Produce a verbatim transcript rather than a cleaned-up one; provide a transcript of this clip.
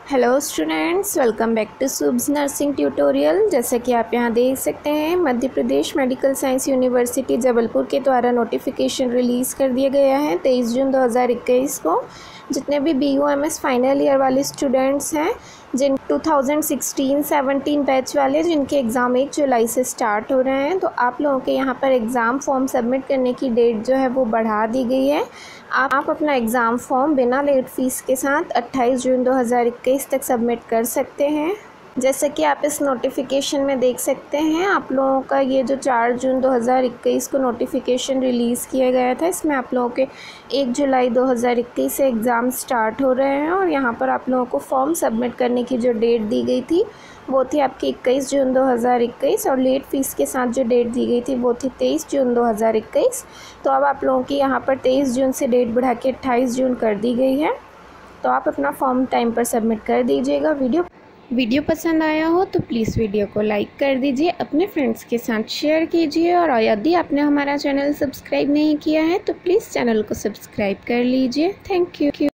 Hello students, welcome back to subs nursing tutorial. जैसे कि आप यहां देख सकते हैं, Madhya Pradesh medical science university Jabalpur के द्वारा नोटिफिकेशन रिलीज़ कर दिया गया है तेईस जून दो हज़ार इक्कीस को। जितने भी B U M S final year वाले स्टूडेंट्स हैं, जिन two thousand sixteen seventeen batch वाले जिनके एग्ज़ाम एक जुलाई से स्टार्ट हो रहे हैं, तो आप लोगों के यहाँ पर एग्ज़ाम फॉर्म सबमिट करने की डेट जो है वो बढ़ा दी गई है। आप, आप अपना एग्ज़ाम फॉर्म बिना लेट फ़ीस के साथ अट्ठाईस जून दो हज़ार इक्कीस तक सबमिट कर सकते हैं। जैसे कि आप इस नोटिफिकेशन में देख सकते हैं, आप लोगों का ये जो चार जून दो हज़ार इक्कीस को नोटिफिकेशन रिलीज़ किया गया था, इसमें आप लोगों के एक जुलाई दो हज़ार इक्कीस से एग्ज़ाम स्टार्ट हो रहे हैं। और यहाँ पर आप लोगों को फॉर्म सबमिट करने की जो डेट दी गई थी वो थी आपकी इक्कीस जून दो हज़ार इक्कीस, और लेट फ़ीस के साथ जो डेट दी गई थी वो थी तेईस जून दो हज़ार इक्कीस। तो अब आप लोगों की यहाँ पर तेईस जून से डेट बढ़ा के अट्ठाईस जून कर दी गई है। तो आप अपना फॉर्म टाइम पर सबमिट कर दीजिएगा। वीडियो वीडियो पसंद आया हो तो प्लीज़ वीडियो को लाइक कर दीजिए, अपने फ्रेंड्स के साथ शेयर कीजिए, और यदि आपने हमारा चैनल सब्सक्राइब नहीं किया है तो प्लीज़ चैनल को सब्सक्राइब कर लीजिए। Thank you.